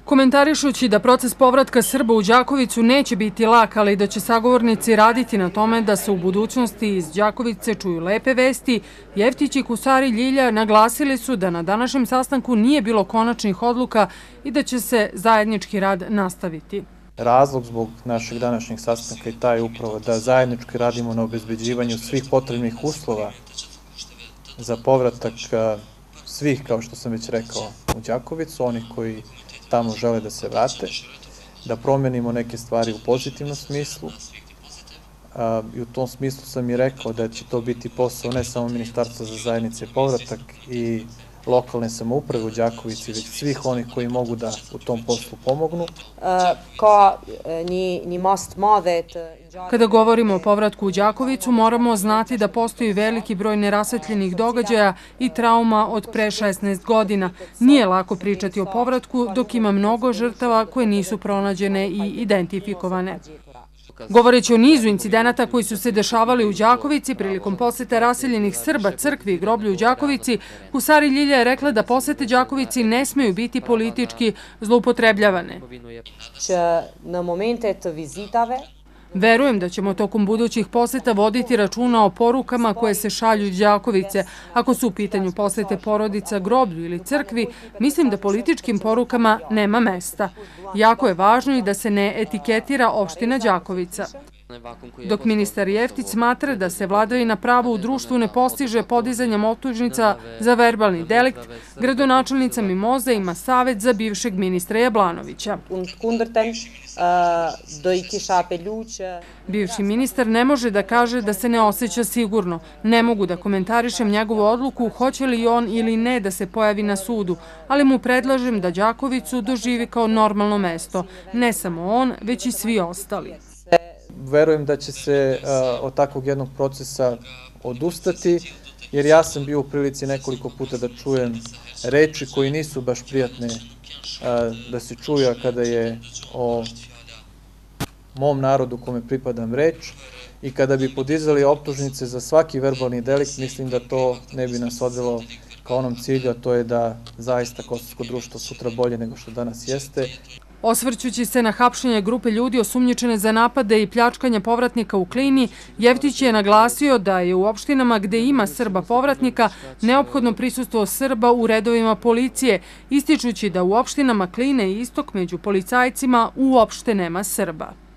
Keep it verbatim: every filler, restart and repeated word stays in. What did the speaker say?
Komentarišući da proces povratka Srba u Đakovicu neće biti lak, ali da će sagovornici raditi na tome da se u budućnosti iz Đakovice čuju lepe vesti, Jeftić i Kusari Ljilja naglasili su da na današnjem sastanku nije bilo konačnih odluka i da će se zajednički rad nastaviti. Razlog zbog našeg današnjeg sastanka je taj upravo da zajednički radimo na obezbeđivanju svih potrebnih uslova za povratak svih, kao što sam već rekao, u Đakovicu, onih koji tamo žele da se vrate, da promenimo neke stvari u pozitivnom smislu. I u tom smislu sam i rekao da će to biti posao ne samo Ministarstva za zajednice i povratak i lokalne samouprave u Đakovici, već svih onih koji mogu da u tom poslu pomognu. Kada govorimo o povratku u Đakovicu, moramo znati da postoji veliki broj nerasvetljenih događaja i trauma od pre šesnaest godina. Nije lako pričati o povratku dok ima mnogo žrtava koje nisu pronađene i identifikovane. Govoreći o nizu incidenata koji su se dešavali u Đakovici prilikom posete raseljenih Srba crkvi i groblju u Đakovici, Kusari Ljilja je rekla da posete Đakovici ne smeju biti politički zloupotrebljavane. Verujem da ćemo tokom budućih poseta voditi računa o porukama koje se šalju iz Đakovice. Ako su u pitanju posete porodica groblju ili crkvi, mislim da političkim porukama nema mesta. Jako je važno i da se ne etiketira opština Đakovica. Dok ministar Jeftić smatra da se vladavina prava u društvu ne postiže podizanjem optužnica za verbalni delikt, gradonačelnica Mimoza ima savet za bivšeg ministra Jablanovića. Bivši ministar ne može da kaže da se ne osjeća sigurno. Ne mogu da komentarišem njegovu odluku hoće li on ili ne da se pojavi na sudu, ali mu predlažem da Đakovicu doživi kao normalno mesto. Ne samo on, već i svi ostali. Verujem da će se od takvog jednog procesa odustati, jer ja sam bio u prilici nekoliko puta da čujem reči koji nisu baš prijatne da se čuju kada je o mom narodu kome pripadam reč i kada bi podizali optužnice za svaki verbalni delikt, mislim da to ne bi nas odvelo ka onom cilju, a to je da zaista kosovsko društvo sutra bolje nego što danas jeste. Osvrćući se na hapšenje grupe ljudi osumnjičene za napade i pljačkanje povratnika u Klini, Jeftić je naglasio da je u opštinama gde ima Srba povratnika neophodno prisustvo Srba u redovima policije, ističući da u opštinama Kline i Istok među policajcima uopšte nema Srba.